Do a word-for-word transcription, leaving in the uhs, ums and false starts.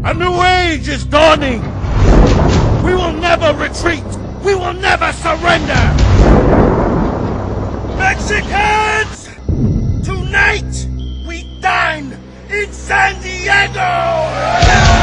A new age is dawning. We will never retreat. We will never surrender. Mexicans! Tonight, we dine in San Diego!